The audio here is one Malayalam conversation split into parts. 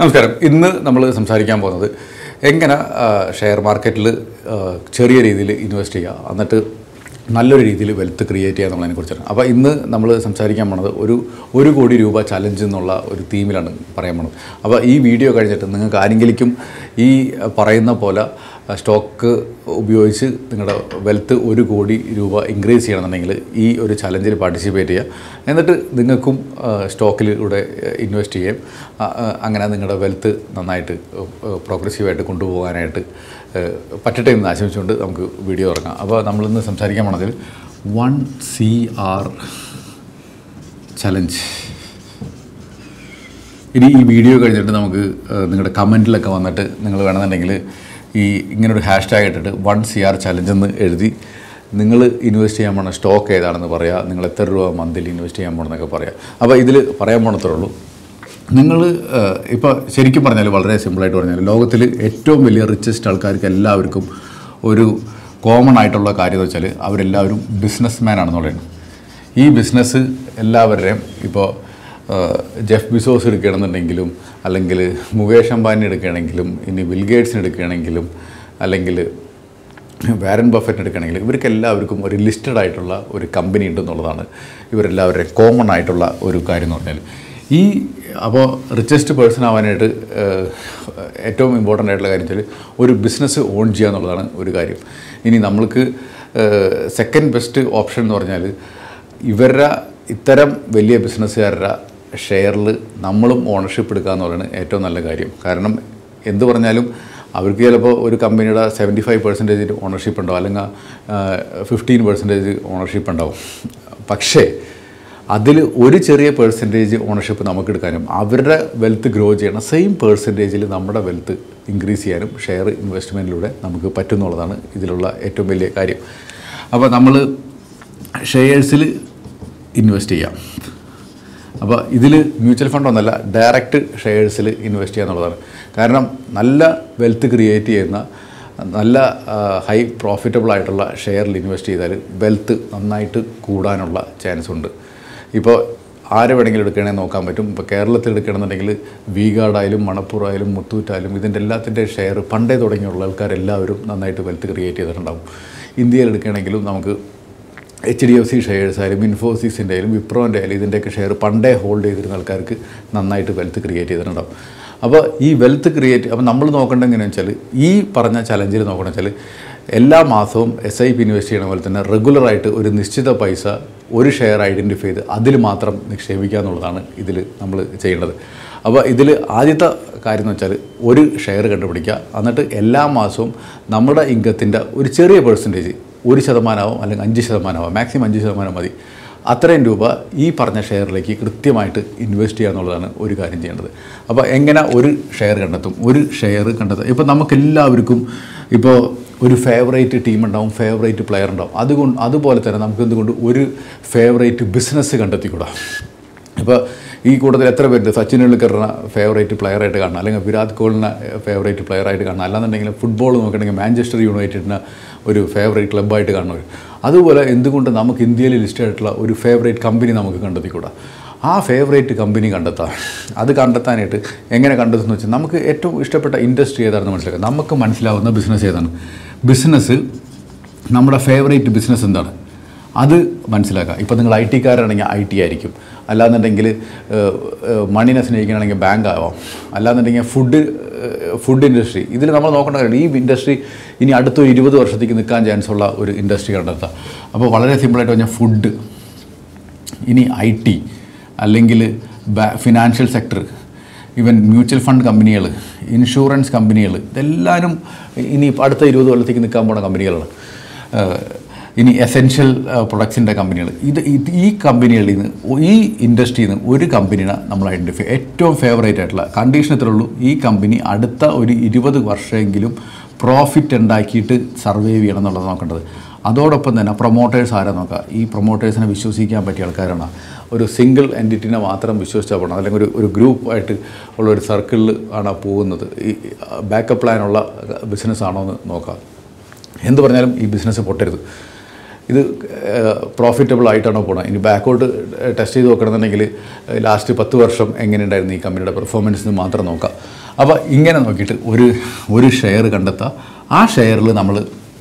നമസ്കാരം. ഇന്ന് നമ്മൾ സംസാരിക്കാൻ പോകുന്നത് എങ്ങനെ ഷെയർ മാർക്കറ്റിൽ ചെറിയ രീതിയിൽ ഇൻവെസ്റ്റ് ചെയ്യുക, എന്നിട്ട് നല്ലൊരു രീതിയിൽ വെൽത്ത് ക്രിയേറ്റ് ചെയ്യുക എന്നുള്ളതിനെക്കുറിച്ചാണ്. അപ്പോൾ ഇന്ന് നമ്മൾ സംസാരിക്കാൻ പോണത് ഒരു കോടി രൂപ ചലഞ്ച് എന്നുള്ള ഒരു തീമിലാണ് പറയാൻ പോണത്. അപ്പോൾ ഈ വീഡിയോ കഴിഞ്ഞിട്ട് നിങ്ങൾക്ക് ആരെങ്കിലും ഈ പറയുന്ന പോലെ സ്റ്റോക്ക് ഉപയോഗിച്ച് നിങ്ങളുടെ വെൽത്ത് 1 കോടി രൂപ ഇൻക്രീസ് ചെയ്യണമെന്നുണ്ടെങ്കിൽ ഈ ഒരു ചലഞ്ചിൽ പാർട്ടിസിപ്പേറ്റ് ചെയ്യുക. എന്നിട്ട് നിങ്ങൾക്കും സ്റ്റോക്കിലൂടെ ഇൻവെസ്റ്റ് ചെയ്യാം. അങ്ങനെ നിങ്ങളുടെ വെൽത്ത് നന്നായിട്ട് പ്രോഗ്രസീവായിട്ട് കൊണ്ടുപോകാനായിട്ട് പറ്റട്ടെ എന്ന് ആശംസിച്ചുകൊണ്ട് നമുക്ക് വീഡിയോ തുടങ്ങാം. അപ്പോൾ നമ്മളിന്ന് സംസാരിക്കാൻ പോണതിൽ 1 CR ചലഞ്ച്. ഇനി ഈ വീഡിയോ കഴിഞ്ഞിട്ട് നമുക്ക് നിങ്ങളുടെ കമൻറ്റിലൊക്കെ വന്നിട്ട് നിങ്ങൾ വേണമെന്നുണ്ടെങ്കിൽ ഇങ്ങനൊരു ഹാഷ്ടാഗ് ഇട്ടിട്ട് 1 CR ചലഞ്ച് എന്ന് എഴുതി നിങ്ങൾ ഇൻവെസ്റ്റ് ചെയ്യാൻ പോണ സ്റ്റോക്ക് ഏതാണെന്ന് പറയുക, നിങ്ങൾ എത്ര രൂപ മന്ത്ലി ഇൻവെസ്റ്റ് ചെയ്യാൻ പോകണമെന്നൊക്കെ പറയാം. അപ്പോൾ ഇതിൽ പറയാൻ പോണത്രേ ഉള്ളൂ. നിങ്ങൾ ഇപ്പോൾ ശരിക്കും പറഞ്ഞാൽ വളരെ സിമ്പിളായിട്ട് പറഞ്ഞാൽ ലോകത്തിൽ ഏറ്റവും വലിയ റിച്ചസ്റ്റ് ആൾക്കാർക്ക് എല്ലാവർക്കും ഒരു കോമൺ ആയിട്ടുള്ള കാര്യം എന്ന് വെച്ചാൽ അവരെല്ലാവരും ബിസിനസ് ആണെന്നുള്ളതാണ്. ഈ ബിസിനസ് എല്ലാവരുടെയും ഇപ്പോൾ ജെഫ് ബിസോസ് എടുക്കുകയാണെന്നുണ്ടെങ്കിലും, അല്ലെങ്കിൽ മുകേഷ് അംബാനി എടുക്കുകയാണെങ്കിലും, ഇനി ബിൽഗേറ്റ്സിന് എടുക്കുകയാണെങ്കിലും, അല്ലെങ്കിൽ വാരൻ ബഫറ്റ് എടുക്കുകയാണെങ്കിലും, ഇവർക്ക് എല്ലാവർക്കും ഒരു ലിസ്റ്റഡ് ആയിട്ടുള്ള ഒരു കമ്പനി ഉണ്ടെന്നുള്ളതാണ് ഇവരെല്ലാവരുടെയും കോമൺ ആയിട്ടുള്ള ഒരു കാര്യം എന്ന് പറഞ്ഞാൽ. അപ്പോൾ റിച്ചസ്റ്റ് പേഴ്സൺ ആവാനായിട്ട് ഏറ്റവും ഇമ്പോർട്ടൻ്റ് ആയിട്ടുള്ള കാര്യം വെച്ചാൽ ഒരു ബിസിനസ് ഓൺ ചെയ്യുക എന്നുള്ളതാണ് ഒരു കാര്യം. ഇനി നമ്മൾക്ക് സെക്കൻഡ് ബെസ്റ്റ് ഓപ്ഷൻ എന്ന് പറഞ്ഞാൽ ഇവരുടെ ഇത്തരം വലിയ ബിസിനസ്സുകാരുടെ ഷെയറിൽ നമ്മളും ഓണർഷിപ്പ് എടുക്കുക എന്ന് പറയുന്നത് ഏറ്റവും നല്ല കാര്യം. കാരണം എന്ത് പറഞ്ഞാലും അവർക്ക് ചിലപ്പോൾ ഒരു കമ്പനിയുടെ 75% ഓണർഷിപ്പ് ഉണ്ടാവും, അല്ലെങ്കിൽ 15% ഓണർഷിപ്പ് ഉണ്ടാവും. പക്ഷേ അതിൽ ഒരു ചെറിയ പെർസെൻറ്റേജ് ഓണർഷിപ്പ് നമുക്ക് എടുക്കാനും അവരുടെ വെൽത്ത് ഗ്രോ ചെയ്യണം സെയിം പെർസെൻറ്റേജിൽ നമ്മുടെ വെൽത്ത് ഇൻക്രീസ് ചെയ്യാനും ഷെയർ ഇൻവെസ്റ്റ്മെൻറ്റിലൂടെ നമുക്ക് പറ്റുന്നുള്ളതാണ് ഇതിലുള്ള ഏറ്റവും വലിയ കാര്യം. അപ്പോൾ നമ്മൾ ഷെയർസിൽ ഇൻവെസ്റ്റ് ചെയ്യാം. അപ്പോൾ ഇതിൽ മ്യൂച്വൽ ഫണ്ട് ഒന്നല്ല, ഡയറക്റ്റ് ഷെയർസിൽ ഇൻവെസ്റ്റ് ചെയ്യുക എന്നുള്ളതാണ്. കാരണം നല്ല വെൽത്ത് ക്രിയേറ്റ് ചെയ്യുന്ന നല്ല ഹൈ പ്രോഫിറ്റബിൾ ആയിട്ടുള്ള ഷെയറിൽ ഇൻവെസ്റ്റ് ചെയ്താൽ വെൽത്ത് നന്നായിട്ട് കൂടാനുള്ള ചാൻസ് ഉണ്ട്. ഇപ്പോൾ ആരെ വേണമെങ്കിലും എടുക്കുകയാണെങ്കിൽ നോക്കാൻ പറ്റും. ഇപ്പോൾ കേരളത്തിൽ എടുക്കുകയാണെന്നുണ്ടെങ്കിൽ വി-ഗാർഡായാലും മണപ്പൂറായാലും മുത്തൂറ്റായാലും ഇതിൻ്റെ എല്ലാത്തിൻ്റെ ഷെയർ പണ്ടേ തുടങ്ങിയുള്ള ആൾക്കാരെല്ലാവരും നന്നായിട്ട് വെൽത്ത് ക്രിയേറ്റ് ചെയ്തിട്ടുണ്ടാകും. ഇന്ത്യയിൽ എടുക്കുകയാണെങ്കിലും നമുക്ക് HDFC ഷെയർസ് ആയാലും ഇൻഫോസിസിൻ്റെ ആയാലും വിപ്രോൻ്റെ ആയാലും ഇതിൻ്റെയൊക്കെ ഷെയർ പണ്ടേ ഹോൾഡ് ചെയ്തിരുന്ന ആൾക്കാർക്ക് നന്നായിട്ട് വെൽത്ത് ക്രിയേറ്റ് ചെയ്തിട്ടുണ്ടാകും. അപ്പോൾ ഈ വെൽത്ത് ക്രിയേറ്റ് അപ്പോൾ നമ്മൾ നോക്കേണ്ടത് എങ്ങനെയാണെന്ന് വെച്ചാൽ ഈ പറഞ്ഞ ചലഞ്ചിൽ നോക്കണമെന്ന് വെച്ചാൽ എല്ലാ മാസവും SIP ഇൻവെസ്റ്റ് ചെയ്യണ പോലെ തന്നെ റെഗുലറായിട്ട് ഒരു നിശ്ചിത പൈസ ഒരു ഷെയർ ഐഡൻറ്റിഫൈ ചെയ്ത് അതിൽ മാത്രം നിക്ഷേപിക്കുക എന്നുള്ളതാണ് ഇതിൽ നമ്മൾ ചെയ്യേണ്ടത്. അപ്പോൾ ഇതിൽ ആദ്യത്തെ കാര്യം എന്ന് വെച്ചാൽ ഒരു ഷെയർ കണ്ടുപിടിക്കുക, എന്നിട്ട് എല്ലാ മാസവും നമ്മുടെ ഇൻകത്തിൻ്റെ ഒരു ചെറിയ പെർസെൻറ്റേജ് 1% അല്ലെങ്കിൽ 5%, മാക്സിമം 5% മതി, അത്രയും രൂപ ഈ പറഞ്ഞ ഷെയറിലേക്ക് കൃത്യമായിട്ട് ഇൻവെസ്റ്റ് ചെയ്യുക എന്നുള്ളതാണ് ഒരു കാര്യം ചെയ്യേണ്ടത്. അപ്പോൾ എങ്ങനെ ഒരു ഷെയർ കണ്ടെത്തും? ഒരു ഷെയർ കണ്ടെത്തും. ഇപ്പോൾ നമുക്കെല്ലാവർക്കും ഇപ്പോൾ ഒരു ഫേവറേറ്റ് ടീം ഉണ്ടാവും, ഫേവറേറ്റ് പ്ലെയർ ഉണ്ടാവും. അതുപോലെ തന്നെ നമുക്ക് എന്തുകൊണ്ട് ഒരു ഫേവറേറ്റ് ബിസിനസ് കണ്ടെത്തിക്കൂടാ? ഇപ്പോൾ ഈ കൂട്ടത്തിൽ എത്ര പേരുണ്ട് സച്ചിൻ ടെണ്ടുൽക്കറിനെ ഫേവറേറ്റ് പ്ലെയറായിട്ട് കാണണം, അല്ലെങ്കിൽ വിരാട് കോഹ്ലിനെ ഫേവറേറ്റ് പ്ലെയറായിട്ട് കാണണം, അല്ലാന്നുണ്ടെങ്കിൽ ഫുട്ബോൾ നോക്കുകയാണെങ്കിൽ മാഞ്ചസ്റ്റർ യുണൈറ്റഡിനെ ഒരു ഫേവറേറ്റ് ക്ലബ്ബായിട്ട് കാണുന്നവർ. അതുപോലെ എന്തുകൊണ്ട് നമുക്ക് ഇന്ത്യയിൽ ലിസ്റ്റ് ആയിട്ടുള്ള ഒരു ഫേവറേറ്റ് കമ്പനി നമുക്ക് കണ്ടെത്തിക്കൂടാ? ആ ഫേവറേറ്റ് കമ്പനി കണ്ടെത്താം. അത് കണ്ടെത്താനായിട്ട് എങ്ങനെ കണ്ടെത്തുന്നു വെച്ചാൽ നമുക്ക് ഏറ്റവും ഇഷ്ടപ്പെട്ട ഇൻഡസ്ട്രി ഏതാണെന്ന് മനസ്സിലാക്കാം. നമുക്ക് മനസ്സിലാവുന്ന ബിസിനസ് ഏതാണ്, ബിസിനസ് നമ്മുടെ ഫേവറേറ്റ് ബിസിനസ് എന്താണ് അത് മനസ്സിലാക്കുക. ഇപ്പോൾ നിങ്ങൾ IT കാരാണെങ്കിൽ IT ആയിരിക്കും, അല്ലാന്നുണ്ടെങ്കിൽ മണിനെ സ്നേഹിക്കുകയാണെങ്കിൽ ബാങ്ക് ആവാം, അല്ലാന്നുണ്ടെങ്കിൽ ഫുഡ് ഇൻഡസ്ട്രി. ഇതിൽ നമ്മൾ നോക്കേണ്ട കാര്യം ഈ ഇൻഡസ്ട്രി ഇനി അടുത്തൊരു 20 വർഷത്തേക്ക് നിൽക്കാൻ ചാൻസ് ഉള്ള ഒരു ഇൻഡസ്ട്രി കണ്ടെത്താം. അപ്പോൾ വളരെ സിമ്പിളായിട്ട് പറഞ്ഞാൽ ഫുഡ്, ഇനി IT, അല്ലെങ്കിൽ financial sector, even mutual fund കമ്പനികൾ, ഇൻഷുറൻസ് കമ്പനികൾ, ഇതെല്ലാവരും ഇനി അടുത്ത 20 കൊല്ലത്തേക്ക് നിൽക്കാൻ പോകുന്ന കമ്പനികളാണ്. ഇനി എസെൻഷ്യൽ പ്രൊഡക്ട്സിൻ്റെ കമ്പനികൾ, ഈ കമ്പനികളിൽ നിന്ന് ഈ ഇൻഡസ്ട്രിയിൽ നിന്ന് ഒരു കമ്പനിനെ നമ്മൾ ഐഡൻറ്റിഫൈ ഏറ്റവും ഫേവറേറ്റ് ആയിട്ടുള്ള കണ്ടീഷൻ ഇത്രേ ഉള്ളൂ. ഈ കമ്പനി അടുത്ത ഒരു 20 വർഷമെങ്കിലും പ്രോഫിറ്റ് ഉണ്ടാക്കിയിട്ട് സർവൈവ് ചെയ്യണം എന്നുള്ളത് നോക്കേണ്ടത്. അതോടൊപ്പം തന്നെ പ്രൊമോട്ടേഴ്സ് ആരാ നോക്കുക. ഈ പ്രൊമോട്ടേഴ്സിനെ വിശ്വസിക്കാൻ പറ്റിയ ആൾക്കാരാണ്. ഒരു സിംഗിൾ എൻറ്റിറ്റിനെ മാത്രം വിശ്വസിച്ചാൽ പോകണം, അല്ലെങ്കിൽ ഒരു ഗ്രൂപ്പായിട്ട് ഉള്ള ഒരു സർക്കിളിൽ ആണ് പോകുന്നത്. ഈ ബാക്കപ്പ് പ്ലാനുള്ള ബിസിനസ്സാണോ എന്ന് നോക്കാം. എന്ത് പറഞ്ഞാലും ഈ ബിസിനസ് പൊട്ടരുത്. ഇത് പ്രോഫിറ്റബിൾ ആയിട്ടാണോ പോകണം. ഇനി ബാക്കോട്ട് ടെസ്റ്റ് ചെയ്ത് നോക്കണമെന്നുണ്ടെങ്കിൽ ലാസ്റ്റ് 10 വർഷം എങ്ങനെയുണ്ടായിരുന്നു ഈ കമ്പനിയുടെ പെർഫോമൻസ് എന്ന് മാത്രം നോക്കാം. അപ്പോൾ ഇങ്ങനെ നോക്കിയിട്ട് ഒരു ഷെയർ കണ്ടെത്തുക. ആ ഷെയറിൽ നമ്മൾ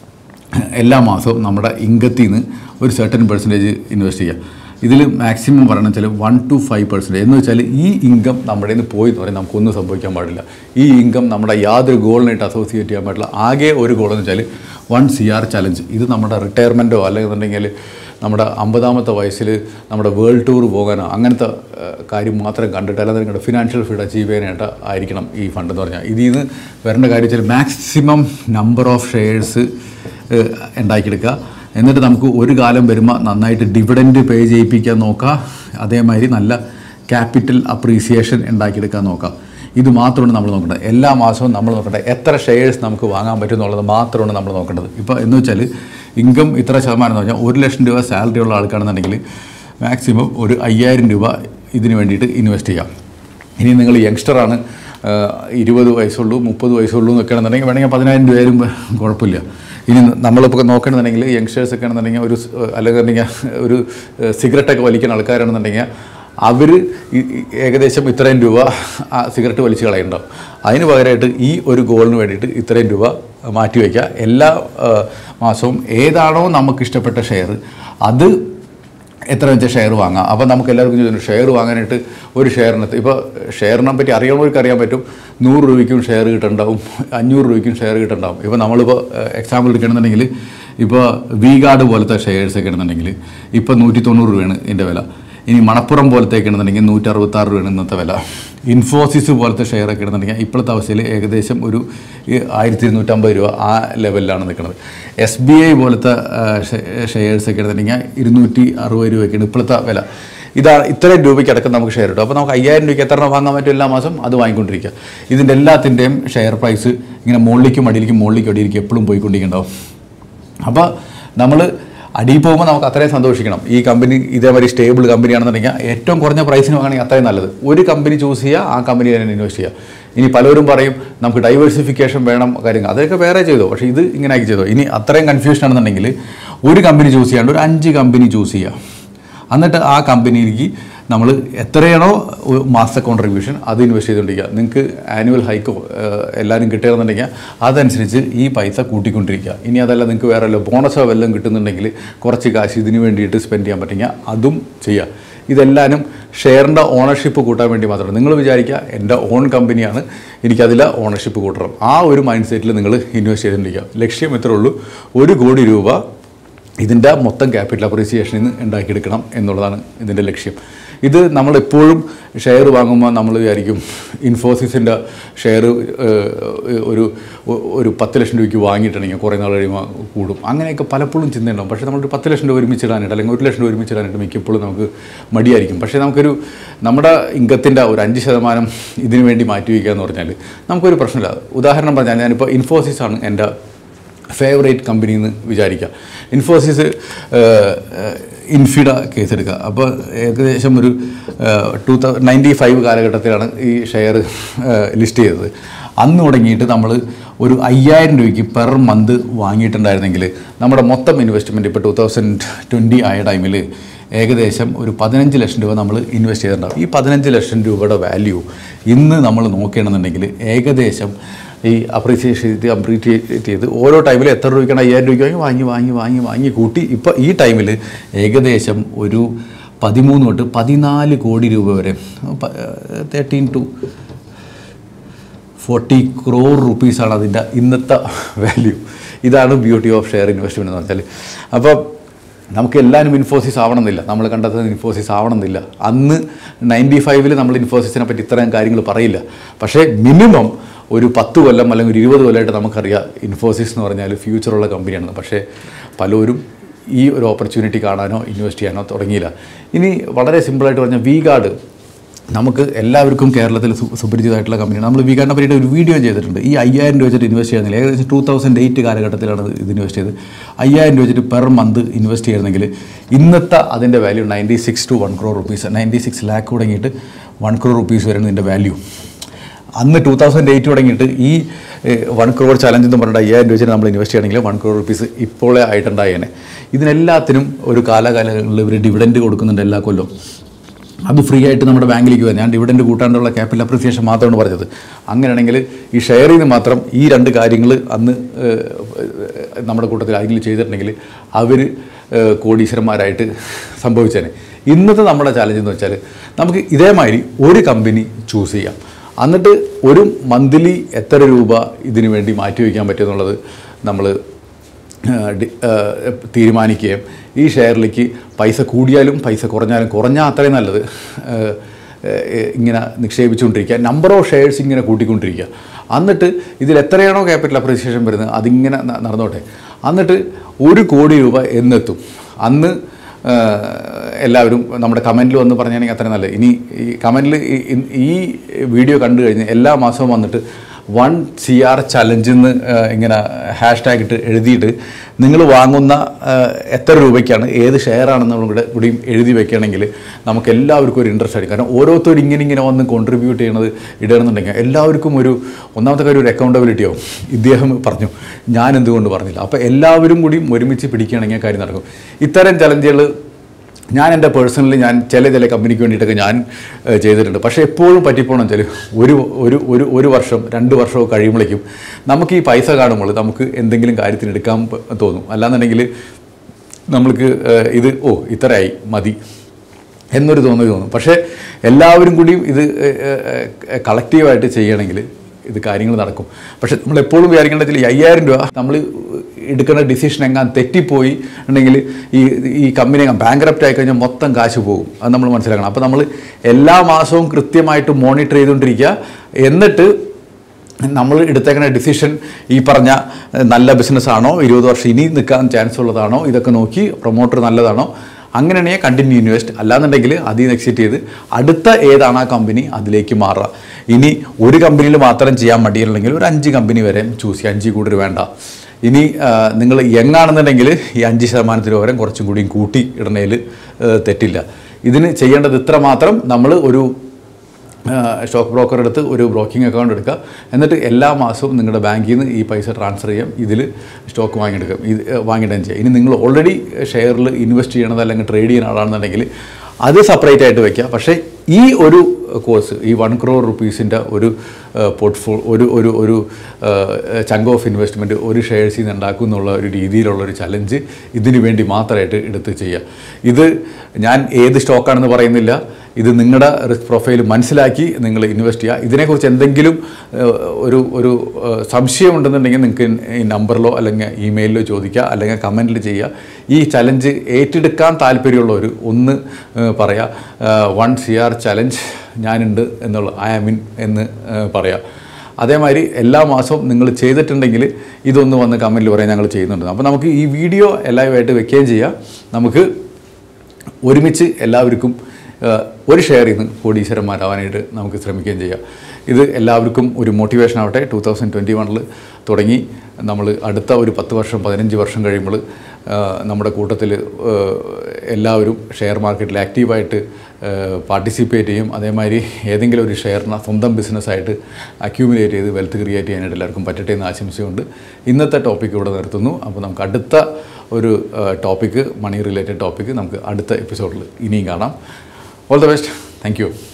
എല്ലാ മാസവും നമ്മുടെ ഇൻകത്തിൽ നിന്ന് ഒരു സർട്ടൻ പെർസെൻറ്റേജ് ഇൻവെസ്റ്റ് ചെയ്യുക. ഇതിൽ മാക്സിമം പറയണം വെച്ചാൽ 1 to 5% എന്ന് വെച്ചാൽ ഈ ഇൻകം നമ്മുടെ നിന്ന് പോയി എന്ന് പറയാൻ നമുക്കൊന്നും സംഭവിക്കാൻ പാടില്ല. ഈ ഇൻകം നമ്മുടെ യാതൊരു ഗോളിനായിട്ട് അസോസിയേറ്റ് ചെയ്യാൻ പാടില്ല. ആകെ ഒരു ഗോളെന്ന് വെച്ചാൽ 1 CR ചലഞ്ച്. ഇത് നമ്മുടെ റിട്ടയർമെൻറ്റോ അല്ലെന്നുണ്ടെങ്കിൽ നമ്മുടെ 50ാമത്തെ വയസ്സിൽ നമ്മുടെ വേൾഡ് ടൂർ പോകാനോ അങ്ങനത്തെ കാര്യം മാത്രം കണ്ടിട്ട് അല്ലാതെ നിങ്ങളുടെ ഫിനാൻഷ്യൽ ഫ്രീഡം അച്ചീവ് ചെയ്യാനായിട്ട് ആയിരിക്കണം ഈ ഫണ്ട് എന്ന് പറഞ്ഞാൽ. ഇതിൽ നിന്ന് വരേണ്ട കാര്യം വെച്ചാൽ മാക്സിമം നമ്പർ ഓഫ് ഷെയർസ് ഉണ്ടാക്കിയെടുക്കുക. എന്നിട്ട് നമുക്ക് ഒരു കാലം വരുമ്പോൾ നന്നായിട്ട് ഡിവിഡൻഡ് പേ ചെയ്യിപ്പിക്കാൻ നോക്കുക. അതേമാതിരി നല്ല ക്യാപിറ്റൽ അപ്രീസിയേഷൻ ഉണ്ടാക്കിയെടുക്കാൻ നോക്കുക. ഇത് മാത്രമാണ് നമ്മൾ നോക്കേണ്ടത്. എല്ലാ മാസവും നമ്മൾ നോക്കേണ്ടത് എത്ര ഷെയർസ് നമുക്ക് വാങ്ങാൻ പറ്റും എന്നുള്ളത് മാത്രമാണ് നമ്മൾ നോക്കേണ്ടത്. ഇപ്പോൾ എന്ന് വെച്ചാൽ ഇൻകം ഇത്ര ശതമാനം എന്ന് പറഞ്ഞാൽ 1 ലക്ഷം രൂപ സാലറി ഉള്ള ആൾക്കാണെന്നുണ്ടെങ്കിൽ മാക്സിമം ഒരു 5000 രൂപ ഇതിന് വേണ്ടിയിട്ട് ഇൻവെസ്റ്റ് ചെയ്യാം. ഇനി നിങ്ങൾ യങ്സ്റ്ററാണ്, 20 വയസ്സുള്ളൂ 30 വയസ്സുള്ളൂ എന്നൊക്കെ ആണെന്നുണ്ടെങ്കിൽ വേണമെങ്കിൽ 10000 രൂപയായാലും കുഴപ്പമില്ല. ഇനി നമ്മളിപ്പോൾ നോക്കണമെന്നുണ്ടെങ്കിൽ യങ്സ്റ്റേഴ്സൊക്കെ ആണെന്നുണ്ടെങ്കിൽ അല്ലെങ്കിൽ ഒരു സിഗരറ്റൊക്കെ വലിക്കുന്ന ആൾക്കാരാണെന്നുണ്ടെങ്കിൽ അവർ ഏകദേശം ഇത്രയും രൂപ ആ സിഗരറ്റ് വലിച്ച് കളയുണ്ടാവും. അതിന് പകരമായിട്ട് ഈ ഒരു ഗോളിന് വേണ്ടിയിട്ട് ഇത്രയും രൂപ മാറ്റി വയ്ക്കുക. എല്ലാ മാസവും ഏതാണോ നമുക്കിഷ്ടപ്പെട്ട ഷെയർ അത് എത്ര വെച്ചാൽ ഷെയർ വാങ്ങാം. അപ്പോൾ നമുക്ക് എല്ലാവർക്കും ചോദിച്ചു ഷെയർ വാങ്ങാനായിട്ട് ഒരു ഷെയറിനകത്ത് ഇപ്പോൾ ഷെയറിനെ പറ്റി അറിയാവുന്നവർക്ക് അറിയാൻ പറ്റും. 100 രൂപയ്ക്കും ഷെയർ കിട്ടുന്നുണ്ടാവും, 500 രൂപയ്ക്കും ഷെയർ കിട്ടുന്നുണ്ടാവും. ഇപ്പോൾ നമ്മളിപ്പോൾ എക്സാമ്പിൾ എടുക്കണമെന്നുണ്ടെങ്കിൽ ഇപ്പോൾ വി ഗാർഡ് പോലത്തെ ഷെയർസൊക്കെ ആണെന്നുണ്ടെങ്കിൽ ഇപ്പോൾ 190 രൂപയാണ് ഇതിൻ്റെ വില. ഇനി മണപ്പുറം പോലത്തേക്ക് ആണെന്നുണ്ടെങ്കിൽ 166 രൂപയാണ് ഇന്നത്തെ വില. ഇൻഫോസിസ് പോലത്തെ ഷെയറൊക്കെ ആണെന്നുണ്ടെങ്കിൽ ഇപ്പോഴത്തെ അവസ്ഥയിൽ ഏകദേശം ഒരു 1250 രൂപ ആ ലെവലിലാണ് നിൽക്കുന്നത്. SBI പോലത്തെ ഷെയർസൊക്കെ ആണെന്നുണ്ടെങ്കിൽ 260 രൂപയ്ക്കാണ് ഇപ്പോഴത്തെ വില. ഇത്രയും രൂപയ്ക്ക് അടക്കം നമുക്ക് ഷെയർ കിട്ടും. അപ്പോൾ നമുക്ക് 5000 രൂപയ്ക്ക് എത്ര വാങ്ങാൻ പറ്റും എല്ലാ മാസം അത് വാങ്ങിക്കൊണ്ടിരിക്കുക. ഇതിൻ്റെ എല്ലാത്തിൻ്റെയും ഷെയർ പ്രൈസ് ഇങ്ങനെ മുകളിലേക്കും അടിയിലേക്കും എപ്പോഴും പോയിക്കൊണ്ടിരിക്കുന്നുണ്ടാവും. അപ്പോൾ നമ്മൾ അടിയിൽ പോകുമ്പോൾ നമുക്ക് അത്രയും സന്തോഷിക്കണം. ഈ കമ്പനി ഇതേമാതിരി സ്റ്റേബിൾ കമ്പനിയാണെന്നുണ്ടെങ്കിൽ ഏറ്റവും കുറഞ്ഞ പ്രൈസിന് വാങ്ങണമെങ്കിൽ അത്രയും നല്ലത്. ഒരു കമ്പനി ചൂസ് ചെയ്യുക, ആ കമ്പനി തന്നെ ഇൻവെസ്റ്റ് ചെയ്യുക. ഇനി പലരും പറയും നമുക്ക് ഡൈവേഴ്സിഫിക്കേഷൻ വേണം കാര്യങ്ങൾ, അതൊക്കെ വേറെ ചെയ്തോ, പക്ഷേ ഇത് ഇങ്ങനെ ആക്കി ചെയ്തോ. ഇനി അത്രയും കൺഫ്യൂഷൻ ആണെന്നുണ്ടെങ്കിൽ ഒരു കമ്പനി ചൂസ് ചെയ്യാണ്ട് ഒരു 5 കമ്പനി ചൂസ് ചെയ്യുക. എന്നിട്ട് ആ കമ്പനിയിലേക്ക് നമ്മൾ എത്രയാണോ മാസ കോൺട്രിബ്യൂഷൻ അത് ഇൻവെസ്റ്റ് ചെയ്തുകൊണ്ടിരിക്കുക. നിങ്ങൾക്ക് ആനുവൽ ഹൈക്കോ എല്ലാവരും കിട്ടുകയെന്നുണ്ടെങ്കിൽ അതനുസരിച്ച് ഈ പൈസ കൂട്ടിക്കൊണ്ടിരിക്കുക. ഇനി അതല്ല നിങ്ങൾക്ക് വേറെ ബോണസോ വല്ലതും കിട്ടുന്നുണ്ടെങ്കിൽ കുറച്ച് കാശ് ഇതിന് വേണ്ടിയിട്ട് സ്പെൻഡ് ചെയ്യാൻ പറ്റുമെങ്കിൽ അതും ചെയ്യുക. ഇതെല്ലാവരും ഷെയറിൻ്റെ ഓണർഷിപ്പ് കൂട്ടാൻ വേണ്ടി മാത്രമാണ്. നിങ്ങൾ വിചാരിക്കുക എൻ്റെ ഓൺ കമ്പനിയാണ്, എനിക്കതിൽ ഓണർഷിപ്പ് കൂട്ടണം. ആ ഒരു മൈൻഡ് സെറ്റിൽ നിങ്ങൾ ഇൻവെസ്റ്റ് ചെയ്തുകൊണ്ടിരിക്കുക. ലക്ഷ്യം ഇത്രേ ഉള്ളൂ, 1 കോടി രൂപ ഇതിൻ്റെ മൊത്തം ക്യാപിറ്റൽ അപ്രീസിയേഷനിൽ നിന്ന് ഉണ്ടാക്കിയെടുക്കണം എന്നുള്ളതാണ് ഇതിൻ്റെ ലക്ഷ്യം. ഇത് നമ്മളെപ്പോഴും ഷെയർ വാങ്ങുമ്പോൾ നമ്മൾ വിചാരിക്കും ഇൻഫോസിസിൻ്റെ ഷെയർ ഒരു 10 ലക്ഷം രൂപയ്ക്ക് വാങ്ങിയിട്ടുണ്ടെങ്കിൽ കുറേ നാൾ കഴിയുമ്പോൾ കൂടും. അങ്ങനെയൊക്കെ പലപ്പോഴും ചിന്തയുണ്ടാവും. പക്ഷേ നമ്മളൊരു 10 ലക്ഷം രൂപ ഒരുമിച്ചിടാനായിട്ട് അല്ലെങ്കിൽ 1 ലക്ഷം രൂപ ഒരുമിച്ചിടാനായിട്ട് മിക്കപ്പോഴും നമുക്ക് മടിയായിരിക്കും. പക്ഷേ നമ്മുടെ ഇൻകത്തിൻ്റെ ഒരു 5% ഇതിനു വേണ്ടി മാറ്റി വയ്ക്കുക എന്ന് പറഞ്ഞാൽ നമുക്കൊരു പ്രശ്നമില്ല. ഉദാഹരണം പറഞ്ഞാൽ ഞാനിപ്പോൾ ഇൻഫോസിസാണ് എൻ്റെ ഫേവറേറ്റ് കമ്പനി എന്ന് വിചാരിക്കുക. ഇൻഫോസിസ് ഇൻഫിഡ കേസ് എടുക്കുക. അപ്പോൾ ഏകദേശം ഒരു 1995 കാലഘട്ടത്തിലാണ് ഈ ഷെയർ ലിസ്റ്റ് ചെയ്തത്. അന്ന് തുടങ്ങിയിട്ട് നമ്മൾ ഒരു 5000 രൂപയ്ക്ക് പെർ മന്ത് വാങ്ങിയിട്ടുണ്ടായിരുന്നെങ്കിൽ നമ്മുടെ മൊത്തം ഇൻവെസ്റ്റ്മെൻറ്റ് ഇപ്പോൾ 2020 ആയ ടൈമിൽ ഏകദേശം ഒരു 15 ലക്ഷം രൂപ നമ്മൾ ഇൻവെസ്റ്റ് ചെയ്തിട്ടുണ്ടാകും. ഈ 15 ലക്ഷം രൂപയുടെ വാല്യൂ ഇന്ന് നമ്മൾ നോക്കുകയാണെന്നുണ്ടെങ്കിൽ ഏകദേശം ഈ അപ്രീഷിയേറ്റ് ചെയ്ത് ഓരോ ടൈമിൽ എത്ര രൂപയ്ക്കാണ് 5000 രൂപയ്ക്ക് വാങ്ങി കൂട്ടി ഇപ്പോൾ ഈ ടൈമിൽ ഏകദേശം ഒരു 13 തൊട്ട് 14 കോടി രൂപ വരെ 13 to 40 crore റുപ്പീസാണ് അതിൻ്റെ ഇന്നത്തെ വാല്യൂ. ഇതാണ് ബ്യൂട്ടി ഓഫ് ഷെയർ ഇൻവെസ്റ്റ്മെൻറ്റ് എന്ന് വെച്ചാൽ. അപ്പോൾ നമുക്ക് എല്ലാവരും ഇൻഫോസിസ് ആവണമെന്നില്ല, നമ്മൾ കണ്ടെത്തുന്നത് ഇൻഫോസിസ് ആവണമെന്നില്ല. അന്ന് 95 നമ്മൾ ഇൻഫോസിസിനെ പറ്റി ഇത്രയും കാര്യങ്ങൾ പറയില്ല. പക്ഷേ മിനിമം ഒരു 10 കൊല്ലം അല്ലെങ്കിൽ ഒരു 20 കൊല്ലമായിട്ട് നമുക്കറിയാം ഇൻഫോസിസ് എന്ന് പറഞ്ഞാൽ ഫ്യൂച്ചറുള്ള കമ്പനിയാണ്. പക്ഷേ പലരും ഈ ഒരു ഓപ്പർച്യൂണിറ്റി കാണാനോ ഇൻവെസ്റ്റ് ചെയ്യാനോ തുടങ്ങിയില്ല. ഇനി വളരെ സിമ്പിളായിട്ട് പറഞ്ഞാൽ വി ഗാർഡ് നമുക്ക് എല്ലാവർക്കും കേരളത്തിൽ സുപരിചിതമായിട്ടുള്ള കമ്പനിയാണ്. നമ്മൾ വി ഗാർഡിനെ പറ്റിയിട്ട് ഒരു വീഡിയോ ചെയ്തിട്ടുണ്ട്. ഈ 5000 രൂപ വെച്ചിട്ട് ഇൻവെസ്റ്റ് ചെയ്യുന്നില്ല, ഏകദേശം 2008 കാലഘട്ടത്തിലാണ് ഇത് ഇൻവെസ്റ്റ് ചെയ്തത്. 5000 രൂപ വെച്ചിട്ട് പെർ മന്ത് ഇൻവെസ്റ്റ് ചെയ്യുന്നെങ്കിൽ ഇന്നത്തെ അതിൻ്റെ value 96 to 1 crore rupees, 96 lakh തുടങ്ങിയിട്ട് 1 crore റുപ്പീസ് വരെയാണ് ഇതിൻ്റെ വാല്യൂ. അന്ന് 2008 തുടങ്ങിയിട്ട് ഈ 1 crore ചലഞ്ച് എന്ന് പറഞ്ഞിട്ട് 5000 രൂപ വെച്ചിട്ട് നമ്മൾ ഇൻവെസ്റ്റ് ചെയ്യണമെങ്കിൽ 1 crore rupees ഇപ്പോഴേ ആയിട്ടുണ്ടായേനെ. ഇതിനെല്ലാത്തിനും ഒരു കാലകാലങ്ങളിൽ ഇവർ ഡിവിഡൻഡ് കൊടുക്കുന്നുണ്ട് എല്ലാ കൊല്ലവും. അത് ഫ്രീ ആയിട്ട് നമ്മുടെ ബാങ്കിലേക്ക് വരും. ഞാൻ ഡിവിഡൻഡ് കൂട്ടാണ്ടുള്ള ക്യാപിറ്റൽ അപ്രിസിയേഷൻ മാത്രമാണ് പറഞ്ഞത്. അങ്ങനെയാണെങ്കിൽ ഈ ഷെയറിൽ നിന്ന് മാത്രം ഈ 2 കാര്യങ്ങൾ അന്ന് നമ്മുടെ കൂട്ടത്തിൽ ആരെങ്കിലും ചെയ്തിട്ടുണ്ടെങ്കിൽ അവർ കോടീശ്വരന്മാരായിട്ട് സംഭവിച്ചേനെ. ഇന്നത്തെ നമ്മുടെ ചാലഞ്ച് എന്ന് വെച്ചാൽ നമുക്ക് ഇതേമാതിരി ഒരു കമ്പനി ചൂസ് ചെയ്യാം. എന്നിട്ട് ഒരു മന്ത്ലി എത്ര രൂപ ഇതിനു വേണ്ടി മാറ്റിവെക്കാൻ പറ്റുമെന്നുള്ളത് നമ്മൾ തീരുമാനിക്കുകയും ഈ ഷെയറിലേക്ക് പൈസ കൂടിയാലും പൈസ കുറഞ്ഞാൽ അത്രയും നല്ലത് ഇങ്ങനെ നിക്ഷേപിച്ചുകൊണ്ടിരിക്കുക. നമ്പർ ഓഫ് ഷെയർസ് ഇങ്ങനെ കൂട്ടിക്കൊണ്ടിരിക്കുക. എന്നിട്ട് ഇതിൽ എത്രയാണോ ക്യാപിറ്റൽ അപ്രീസിയേഷൻ വരുന്നത് അതിങ്ങനെ നടന്നോട്ടെ. എന്നിട്ട് 1 കോടി രൂപ എന്നെത്തും അന്ന് എല്ലാവരും നമ്മുടെ കമൻറ്റിൽ വന്ന് പറഞ്ഞാണെങ്കിൽ അത്രയും നല്ലത്. ഇനി ഈ കമൻറ്റിൽ ഈ വീഡിയോ കണ്ടു കഴിഞ്ഞ് എല്ലാ മാസവും വന്നിട്ട് 1 CR ചലഞ്ച് എന്ന് ഇങ്ങനെ ഹാഷ്ടാഗ് ഇട്ട് എഴുതിയിട്ട് നിങ്ങൾ വാങ്ങുന്ന എത്ര രൂപയ്ക്കാണ് ഏത് ഷെയറാണെന്നും കൂടിയും എഴുതി വെക്കുകയാണെങ്കിൽ നമുക്ക് എല്ലാവർക്കും ഒരു ഇൻട്രസ്റ്റ് ആയിരിക്കും. കാരണം ഓരോരുത്തരും ഇങ്ങനെ വന്ന് കോൺട്രിബ്യൂട്ട് ചെയ്യണത് ഇടണമെന്നുണ്ടെങ്കിൽ എല്ലാവർക്കും ഒന്നാമത്തെ കാര്യം ഒരു അക്കൗണ്ടബിലിറ്റി ആവും. ഇദ്ദേഹം പറഞ്ഞു, ഞാൻ എന്തുകൊണ്ട് പറഞ്ഞില്ല. അപ്പോൾ എല്ലാവരും കൂടി ഒരുമിച്ച് പിടിക്കുകയാണെങ്കിൽ കാര്യം നടക്കും. ഇത്തരം ചലഞ്ചുകൾ ഞാൻ എൻ്റെ പേഴ്സണലി ചില കമ്പനിക്ക് വേണ്ടിയിട്ടൊക്കെ ഞാൻ ചെയ്തിട്ടുണ്ട്. പക്ഷേ എപ്പോഴും പറ്റിപ്പോണം വെച്ചാൽ ഒരു വർഷം 2 വർഷമോ കഴിയുമ്പോഴേക്കും നമുക്ക് ഈ പൈസ കാണുമ്പോൾ നമുക്ക് എന്തെങ്കിലും കാര്യത്തിന് എടുക്കാൻ തോന്നും. അല്ലാന്നുണ്ടെങ്കിൽ നമ്മൾക്ക് ഇത് ഇത്രയായി മതി എന്നൊരു തോന്നും. പക്ഷേ എല്ലാവരും കൂടി ഇത് കളക്റ്റീവായിട്ട് ചെയ്യണമെങ്കിൽ ഇത് കാര്യങ്ങൾ നടക്കും. പക്ഷേ നമ്മളെപ്പോഴും വിചാരിക്കേണ്ടതിൽ 5000 രൂപ നമ്മൾ എടുക്കുന്ന ഡിസിഷൻ എങ്ങാൻ തെറ്റിപ്പോയി ഉണ്ടെങ്കിൽ ഈ കമ്പനി ബാങ്ക്രപ്റ്റ് ആയി കഴിഞ്ഞാൽ മൊത്തം കാശ് പോകും. അത് നമ്മൾ മനസ്സിലാക്കണം. അപ്പോൾ നമ്മൾ എല്ലാ മാസവും കൃത്യമായിട്ട് മോണിറ്റർ ചെയ്തുകൊണ്ടിരിക്കുക. എന്നിട്ട് നമ്മൾ എടുത്തേക്കുന്ന ഡിസിഷൻ ഈ പറഞ്ഞ നല്ല ബിസിനസ്സാണോ, 20 വർഷം ഇനി നിൽക്കാൻ ചാൻസ് ഉള്ളതാണോ, ഇതൊക്കെ നോക്കി പ്രൊമോട്ടർ നല്ലതാണോ, അങ്ങനെയാണെങ്കിൽ കണ്ടിന്യൂ ഇൻവെസ്റ്റ്. അല്ലാന്നുണ്ടെങ്കിൽ അതിൽ നിന്ന് എക്സിറ്റ് ചെയ്ത് അടുത്ത ഏതാണ് ആ കമ്പനി അതിലേക്ക് മാറുക. ഇനി ഒരു കമ്പനിയിൽ മാത്രം ചെയ്യാൻ മടിയില്ലെങ്കിൽ ഒരു 5 കമ്പനി വരെ ചൂസ് ചെയ്യുക. 5 കൂടുതൽ വേണ്ട. ഇനി നിങ്ങൾ യങ്ങാണെന്നുണ്ടെങ്കിൽ ഈ 5% വരെ കുറച്ചും കൂടിയും കൂട്ടി ഇടണേൽ തെറ്റില്ല. ഇതിന് ചെയ്യേണ്ടത് ഇത്ര മാത്രം. നമ്മൾ ഒരു സ്റ്റോക്ക് ബ്രോക്കർ എടുത്ത് ഒരു ബ്രോക്കിംഗ് അക്കൗണ്ട് എടുക്കുക. എന്നിട്ട് എല്ലാ മാസവും നിങ്ങളുടെ ബാങ്കിൽ നിന്ന് ഈ പൈസ ട്രാൻസ്ഫർ ചെയ്യാം. ഇതിൽ സ്റ്റോക്ക് വാങ്ങിയിടുകയും ചെയ്യാം. ഇനി നിങ്ങൾ ഓൾറെഡി ഷെയറിൽ ഇൻവെസ്റ്റ് ചെയ്യണത് അല്ലെങ്കിൽ ട്രേഡ് ചെയ്യുന്ന ആളാണെന്നുണ്ടെങ്കിൽ അത് സെപ്പറേറ്റ് ആയിട്ട് വയ്ക്കുക. പക്ഷേ ഈ ഒരു കോഴ്സ് ഈ 1 crore rupeesൻ്റെ ഒരു ഒരു ചങ്ക് ഓഫ് ഇൻവെസ്റ്റ്മെൻറ്റ് ഒരു ഷെയർസിൽ നിന്ന് ഉണ്ടാക്കും എന്നുള്ള ഒരു രീതിയിലുള്ളൊരു ചലഞ്ച് ഇതിനു വേണ്ടി മാത്രമായിട്ട് എടുത്ത് ചെയ്യുക. ഇത് ഞാൻ ഏത് സ്റ്റോക്കാണെന്ന് പറയുന്നില്ല. ഇത് നിങ്ങളുടെ റിസ്ക് പ്രൊഫൈൽ മനസ്സിലാക്കി നിങ്ങൾ ഇൻവെസ്റ്റ് ചെയ്യുക. ഇതിനെക്കുറിച്ച് എന്തെങ്കിലും ഒരു സംശയമുണ്ടെന്നുണ്ടെങ്കിൽ നിങ്ങൾക്ക് ഈ നമ്പറിലോ അല്ലെങ്കിൽ ഇമെയിലിലോ ചോദിക്കുക, അല്ലെങ്കിൽ കമൻറ്റിൽ ചെയ്യുക. ഈ ചലഞ്ച് ഏറ്റെടുക്കാൻ താല്പര്യമുള്ളവർ ഒന്ന് പറയുക, 1 CR ചലഞ്ച് ഞാനുണ്ട് എന്നുള്ള ഐ ആം ഇൻ എന്ന് പറയാം. അതേമാതിരി എല്ലാ മാസവും നിങ്ങൾ ചെയ്തിട്ടുണ്ടെങ്കിൽ ഇതൊന്ന് വന്ന് കമൻറ്റിൽ പറയാൻ ഞങ്ങൾ ചെയ്യുന്നുണ്ട്. അപ്പോൾ നമുക്ക് ഈ വീഡിയോ എല്ലാവരുമായിട്ട് വെക്കുകയും ചെയ്യാം. നമുക്ക് ഒരുമിച്ച് എല്ലാവർക്കും ഒരു ഷെയറിൽ നിന്ന് കോടീശ്വരന്മാരാവാനായിട്ട് നമുക്ക് ശ്രമിക്കുകയും ചെയ്യാം. ഇത് എല്ലാവർക്കും ഒരു മോട്ടിവേഷൻ ആവട്ടെ. 2021 തുടങ്ങി നമ്മൾ അടുത്ത ഒരു 10 വർഷം 15 വർഷം കഴിയുമ്പോൾ നമ്മുടെ കൂട്ടത്തിൽ എല്ലാവരും ഷെയർ മാർക്കറ്റിൽ ആക്റ്റീവായിട്ട് പാർട്ടിസിപ്പേറ്റ് ചെയ്യും. അതേമാതിരി ഏതെങ്കിലും ഒരു ഷെയറിനെ സ്വന്തം ബിസിനസ്സായിട്ട് അക്യൂമുലേറ്റ് ചെയ്ത് വെൽത്ത് ക്രിയേറ്റ് ചെയ്യാനായിട്ട് എല്ലാവർക്കും പറ്റട്ടെ എന്ന് ആശംസയുണ്ട്. ഇന്നത്തെ ടോപ്പിക്ക് ഇവിടെ നിർത്തുന്നു. അപ്പോൾ നമുക്ക് അടുത്ത ഒരു ടോപ്പിക്ക്, മണി റിലേറ്റഡ് ടോപ്പിക്ക് നമുക്ക് അടുത്ത എപ്പിസോഡിൽ ഇനിയും കാണാം. All the best. Thank you.